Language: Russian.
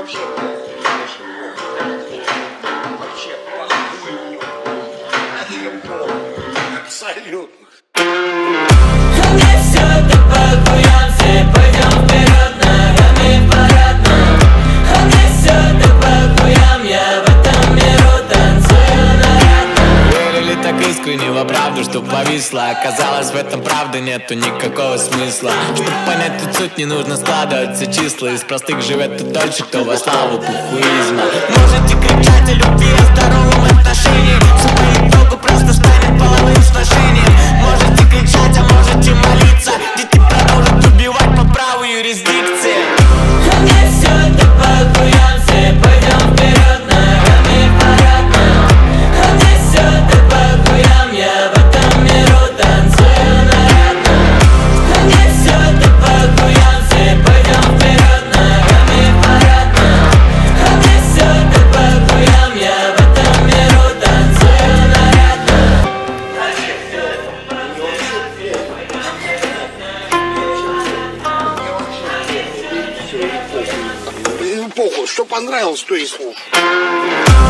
вообще вообще похуй. Абсолютно. Мне все это похуям, все пойдем вперед ногами парадно. А мне все это похуям, я в этом миру танцую нарядно. Верили так искренне во правду, что повисла. Оказалось, в этом правды нету никакого смысла. Чтоб понять тут суть, не нужно складывать все числа. Из простых живет тут дольше, кто во славу пуфуизма. Можете кричать о любви, о здоровом отношении. Все по итогу просто станет половым сложением. Можете кричать, а можете молиться. Дети продолжат убивать по праву юрисдикции. А мне все это похуям, все пойдем вперед ногами парадно. А мне все это похуям, я в этом миру танцую нарядно. А мне все это похуям, все пойдем вперед ногами парадно. А мне все это похуям, я в этом миру танцую нарядно. Похуй, что понравилось, то и слушай.